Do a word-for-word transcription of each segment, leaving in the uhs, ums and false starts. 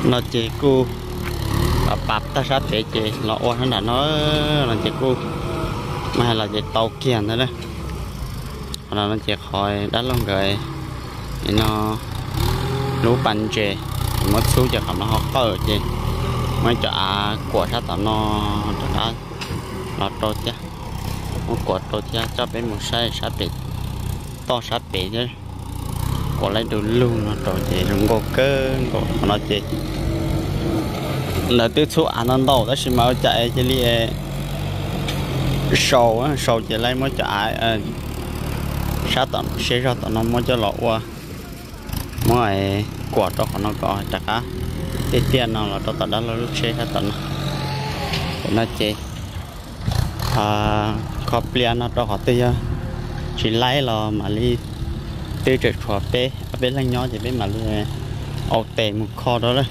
nó chỉ cu ở bắp ta sát để chỉ nó ôn nó đã nó là chỉ cu mà là chỉ tàu kiền thôi đấy là nó chỉ khỏi đắt lông gầy thì nó lú bắn chè mất số giờ cầm nó học tờ chè mấy chỗ của sát tao nó đã nó trôi chứ một quả trôi chứ cho bên một sai sát bị to sát bị chứ có lấy đồ luôn nó trôi chè dùng gỗ cơ gỗ nó chè là từ số ăn nó đầu đó xin mau chạy cho đi sầu á sầu chỉ lấy mới chạy sát tận xe ra tận nó mới cho lọ qua mới quả đó nó có chắc á cái tiền nào là tận đó là lúc xe sát tận nó chê à có tiền nó cho họ tiêu chỉ lấy là mà đi tiêu trực thuộc bé bé lên nhỏ thì bé mà đi ổ tè một kho đó đấy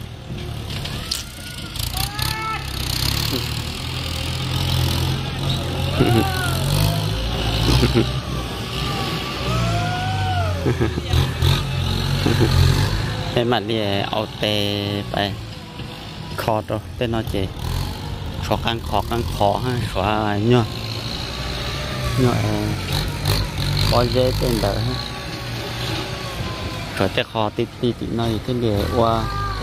cái mặt đi ao tèไปคอตัวtên nó chỉ khó khăn khó khăn khó ha khó nhọ nhọ có dễ tên đỡ ha rồi cái khó tí tí tí nói cái gì qua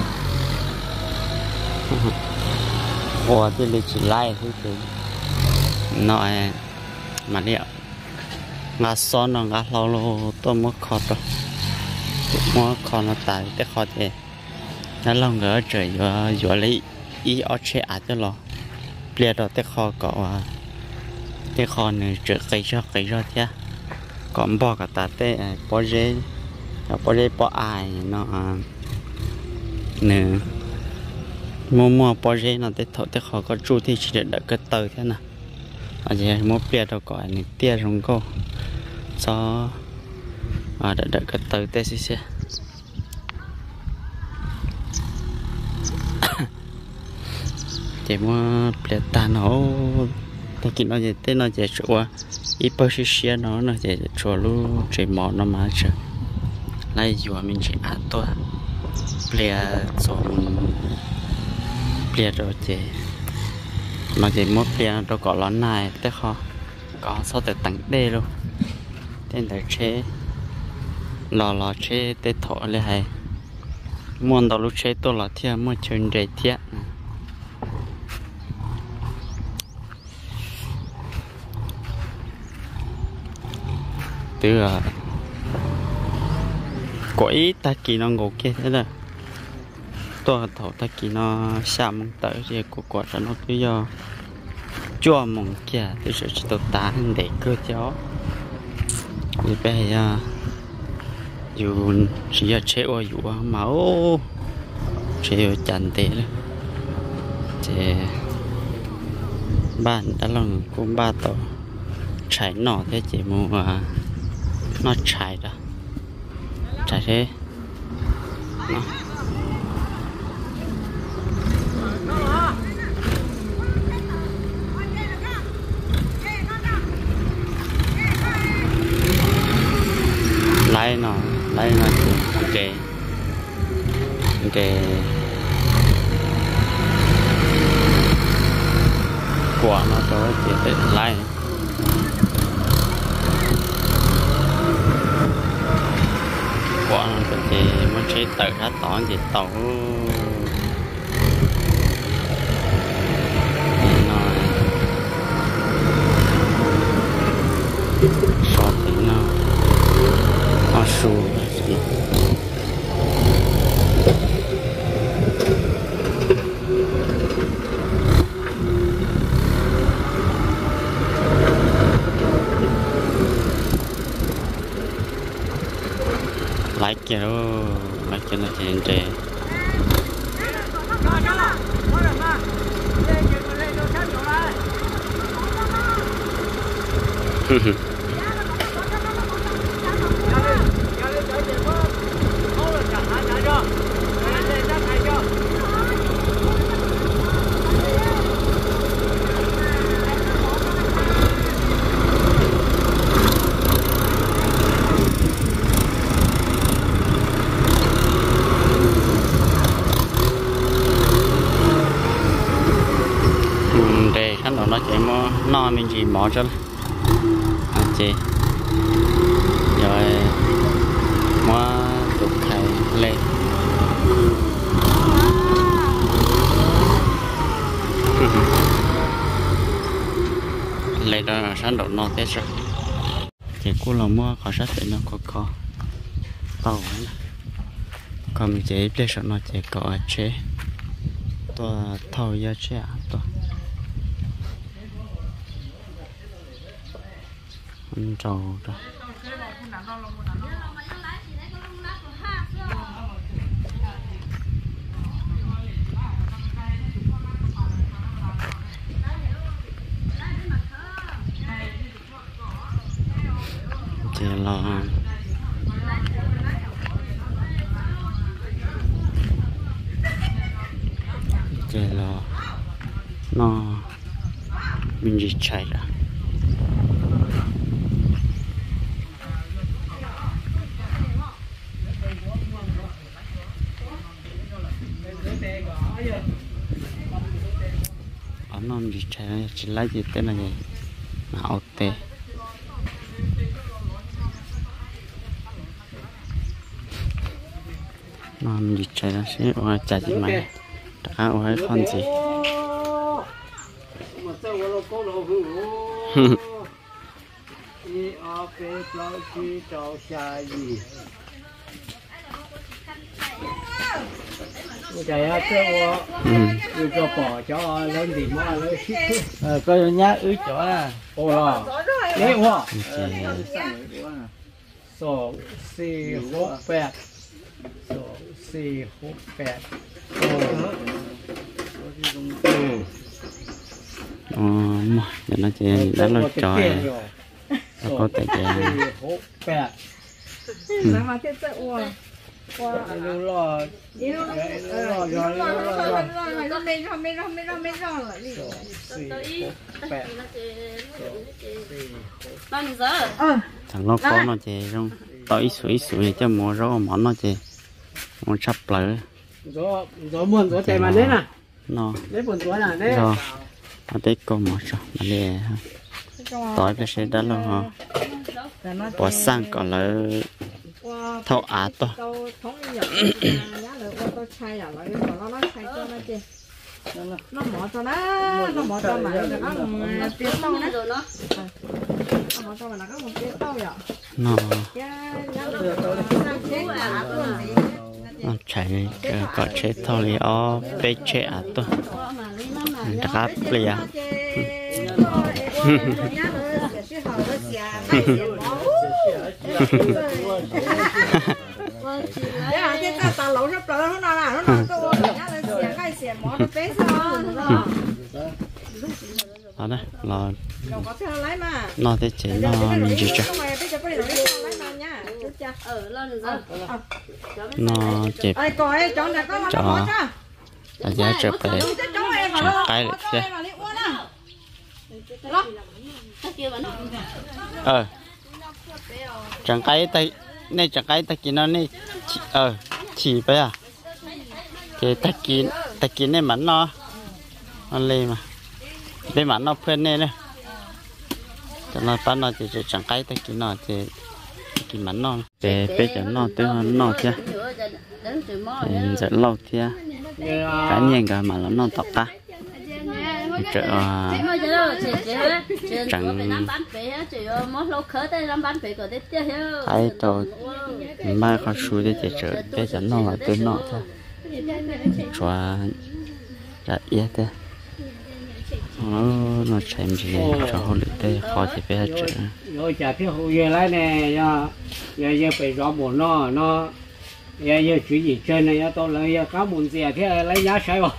qua cái lịch chỉ lại cái gì nói mà đi ngã son nó ngã lâu lâu tôi mới khó rồi mới khó nó tại cái khó thì nó lòng ngỡ trời vừa vừa lấy ý ở chế à cho lo bây giờ cái khó có cái khó này trời cây cho cây cho thế còn bỏ cả ta té bỏ dễ bỏ dễ bỏ ai nó nè mua mua bỏ dễ nó té thọ té khó có chu thì chỉ được cái tờ thế nào ở đây mua bia đâu gọi này tia rong cô cho à đợi đợi cái tờ té xí xí chỉ mua bia ta nó ta kỹ nó gì té nó chỉ chua ít bao xí xí nó nó chỉ chua lu chỉ mỏ nó mà chứ này vừa mình chỉ ăn thôi bia xong bia rồi chỉ mà chỉ mất tiền cho có lón này tới kho có sao tới tặng đê luôn tên là chế lò lò chế tới thọ lại hay muốn đầu lúc chế tôi là thiên muốn chơi để thiên từ là có ý ta kỳ nó ngủ kia thế là tôi thọ ta kỳ nó xa mong tới gì của quả cho nó cứ do chua mong kia thì sẽ tôi tán để cơ chó thì bây giờ dù chỉ là chế qua dù máu chế ở chăn tệ đấy chế bạn đã lần cũng ba tổ chạy nọ thế chỉ mua nó chạy đó chạy thế nó lấy nó lấy nó ok ok quả nó có chỉ để lấy quả nó có chỉ muốn chế tự hết tỏn gì tàu so thì nó nó su lại kia đó lại kia nó trên trên mua no mình chỉ mỏ cho à chị rồi mua tục thầy lên lên đó sáng độ no tết rồi chị cô là mua có sát để nó có có tàu này còn mình chỉ để cho nó chỉ có chế tôi thâu giá chế à tôi ăn trâu rồi chỉ là chỉ là nó mình chỉ chạy ra ở nó mình chỉ chạy chỉ lấy gì tên là gì mà ô tê nó mình chỉ chạy ra sẽ ở chạy gì mà đã ở con gì chạy á cho tôi cho bỏ cho lên thì mua lấy ờ có nhá ứ chỗ à ô là đấy hoa sốสี่หกแปดsốสี่หกแปดอ๋อเดี๋ยวnóจะแล้วเราจอยแล้วก็แต่แกหกแปดแล้วมาเที่ยวอ้วนว่าดูรอดูรอดูรอดูรอดูรอก็ไม่รอไม่รอไม่รอไม่รอเลยนี่สี่แปด thằng nó có nó chè trong tỏi sủi sủi cho mua rau món nó chè mua sắp lỡ rồi rồi buồn rồi chạy mà đấy nè nó đấy buồn rồi nè đấy rồi ở đây có một số mà để tỏi cái xe đó luôn hả bỏ sang còn là thâu á to nó mỏ cho nó nó mỏ cho mà nó tiếng tao nó rồi nó nó mỏ cho mà nó có một tiếng tao vậy nó nó chạy có chế thâu li ó bê chế á to đáp li à tao lẩu nó nó nó nó nó nó đó đấy là nó thế chế nó mình chỉ cho nó chẹp cho là giá chẹp về chọn cái lại chứ ờ chẳng cái tay này chẳng cái tay kia nó này ờ chỉ bây à thì tay kia tay kia này mắn nó nó lên mà bên mắn nó phên này nữa cho nó bắt nó thì chẳng cái tay kia nó thì kia mắn nó để bây giờ nó tới nó chứ rất lâu chứ cá nhân cả mà nó tọt ta chợ chẳng ai tôi mai con suy để chạy chợ bây giờ nó là tới nó thôi cho ra ít thế nó nó chạy gì cho họ được đây khó thì bây giờ rồi chả thiếu hụt gì lại nè giờ giờ giờ phải rõ buồn nó nó giờ giờ chuyện gì chơi này tôi là giờ cá buồn gì thế lấy giá sai không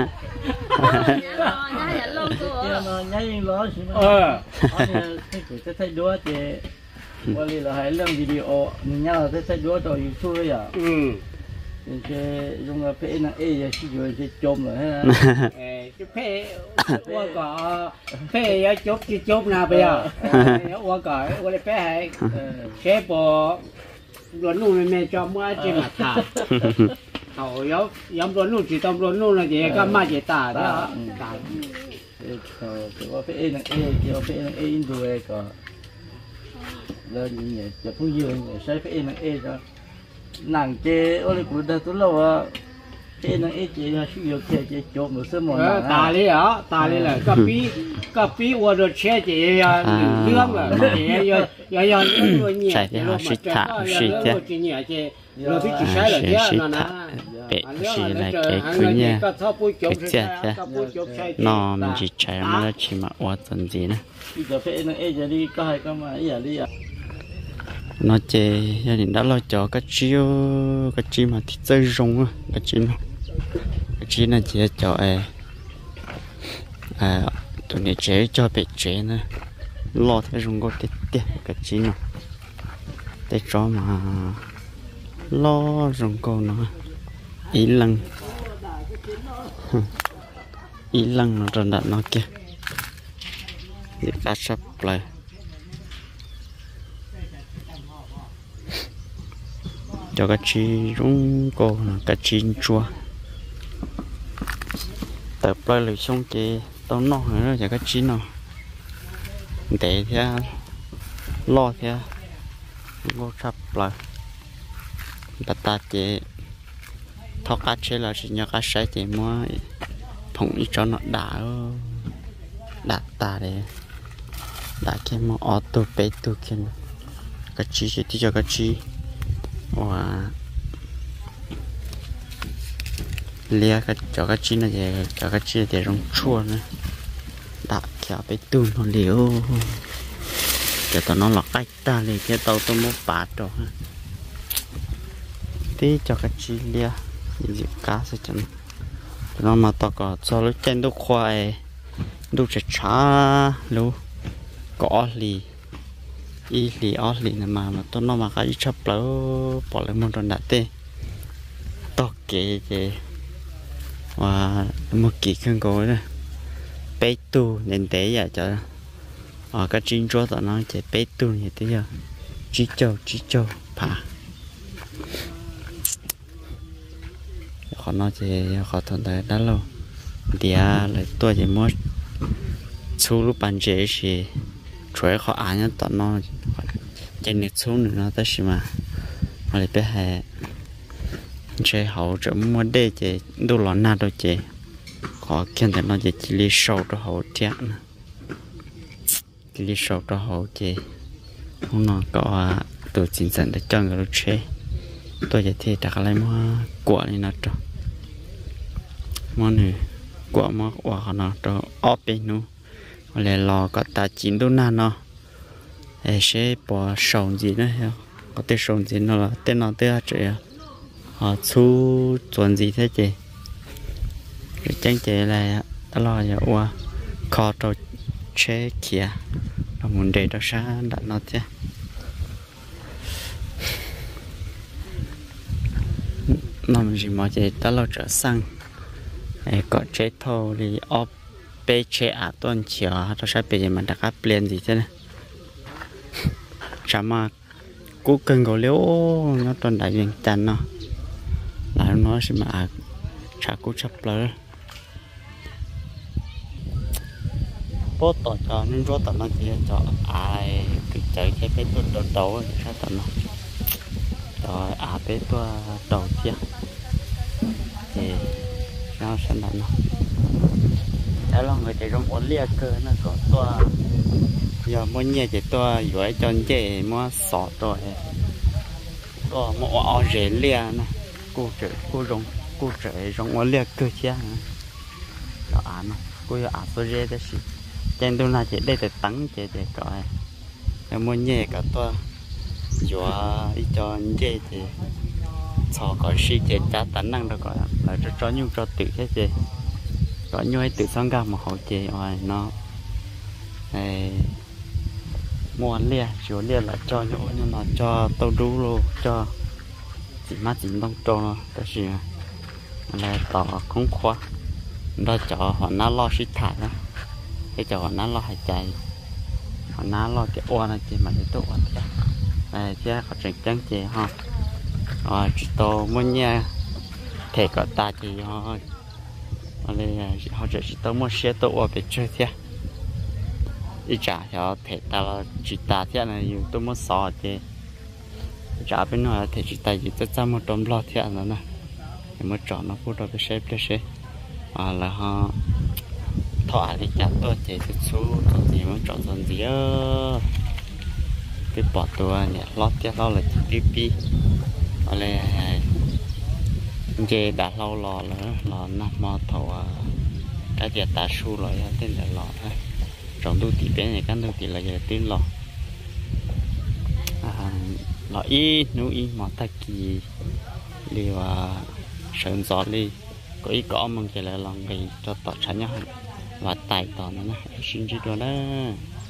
ờ thấy thấy đua thì qua đi là hai lần video mình nhau thấy thấy đua rồi YouTube rồi à ừ thì dùng cái phe này ấy chỉ rồi chỉ chôm rồi ha cái phe qua cả phe chốt chỉ chốt nào bây giờ qua cả qua phe hay chế bộ luận luôn mẹ cho mua trên mặt thà hậu giống giống luận luôn chỉ tông luận luôn là gì cái má gì tà đó tà cáiว่าphải ăn ăn cái phải ăn ăn đuôi có lên như vậyจะพูดยืนใช้phải ăn ăn cho nàng chế ở đây cũng đã tốt lâu à chế nàng ấy chế là sử dụng chế chế chốt một số món ờ tà lý đó tà lý là cà phê cà phê qua rồi chế chế à lương là chế giờ giờ giờ người nhẹ chạy thì họ xịt thả xịt thế rồi biết chỉ sai là thế nó nè bệ chỉ là cái cứ nha cái chết thế nó mình chỉ chạy mà nó chỉ mà qua tuần gì nữa bây giờ phải nàng ấy giờ đi có hay có mà giờ đi à nó chè gia đình đã lo cho cái chiêu cái chi mà thịt dây rong á cái chi nó cái chi này chỉ cho à à tụi này chế cho bị chế nữa lo thế rong có tết tết cái chi nó để cho mà lo rong có nó ý lăng ý lăng nó rồi đặt nó kia để cá sắp lại cho cái chi rung cô cái chi chua tập lại lời xong thì tao nó nữa cho cái chi nó để theo lo theo ngô sắp lại bắt ta chỉ thọ cá chế là chỉ nhớ cá sấy thì mua phồng ít cho nó đã đã ta để đã cái mà ở tủ bể tủ kia cái chi chỉ cho cái chi và lia cái cho cái chi này để cho cái chi để rong chua nữa đã kéoไปtuôn nó liều để tao nó lọt cách ta liền cái tàu tôi muốn bát rồi tí cho cái chi lia gì cá sẽ chẳng nó mà tao có cho lúc trên đúc khoai đúc chả chả luôn có lì ý lì ó lì này mà mà tôi nó mà cái chấp lỡ bỏ lại một tròn đá tê to kệ kệ và một kỳ khăn gối này bé tu nên té vậy cho ở cái chín chỗ tao nói chỉ bé tu như thế giờ chỉ châu chỉ châu phá họ nói chỉ họ thằng đấy đã lâu thì lại tôi chỉ muốn số lúc bán chế thì chuối họ ăn nhá tao nó trên net xuống nữa nó tới xí mà mà lại bé hè chơi hậu chỗ mua đê chế đồ lon na đồ chế họ kiên thì nó chỉ chỉ li sâu cho hậu thiệt li sâu cho hậu chế không nó có tổ chính dẫn để cho người chơi tôi chỉ thì đặt lại mua quả này nó cho mua này quả mua quả nó cho ốp bên nó lại lò có ta chín đô na nó để sẽ bỏ sầu gì nữa hả có tên sầu gì nó là tên nó tên là chị họ thu chuẩn gì thế chị cái chân chị là ta lo giờ qua kho trâu chế kia là muốn để đó sáng đặt nó chứ nó mình chỉ muốn chị ta lo trở sang có chế thô thì ốp bé chế à tuần chiều nó sẽ bị mình đặt áp liền gì thế này chả mà cú cần gấu liễu nó tuần đại viên chăn nó là nó sẽ mà chả cú chấp lỡ bố tỏ cho nên cho tao nó thì cho ai cứ chạy cái bé tôi đầu đầu thì sao tao nó rồi à bé tôi đầu chia thì sao sinh nó đó là người chạy trong ổn lia cơ nó có toa giờ mua nhẹ chạy toa rồi cho chạy mua sọt rồi toa mua ở rễ lia nè cô chạy cô rong cô chạy trong ổn lia cơ chứ đó à nó cô giờ à tôi rễ đó xí trên tôi là chạy đây để tắng chạy để coi giờ mua nhẹ cả toa rồi đi cho chạy thì cho coi xí chạy trả tấn năng đó coi là cho cho nhung cho tự hết chạy có như tự sáng ra mà họ chè rồi nó này mua lia chiều lia là cho nhổ nhưng mà cho tàu đu luôn cho chỉ mắt chỉ đông trâu nó cái gì là tỏ không khóa đó cho họ nó lo xịt thải đó cái cho họ nó lo hải chạy họ nó lo cái oa này chỉ mà để tốt này chứ họ chẳng chẳng chè ha rồi chỉ tàu mua nha thể có ta chỉ thôi ở đây họ chỉ tao mua xe tàu ở bên chơi thế ít trả cho thể ta là chỉ ta thế này dùng tôi mua sò thì trả bên ngoài thì chỉ ta chỉ tất mo trộm lo thế nữa nè thì mới chọn nó phút đó cái xe cái xe à là họ thọ thì chặt tôi thì cái số thì mới chọn dần gì á cái bỏตัวเนี่ยลอดเตี้ยเราเลยปีปีอะไรเจด่าเราหล่อแล้วหล่อนักมอถอcái giờ ta su rồi tên là lò ha trồng đu tỉ bên này căn đu tỉ là giờ tên lò lò y nú y mỏ ta kỳ liều sơn gió li có ý có mong chỉ là lòng cái cho tọt chắn nhau và tài tỏ nó xin chỉ đó đó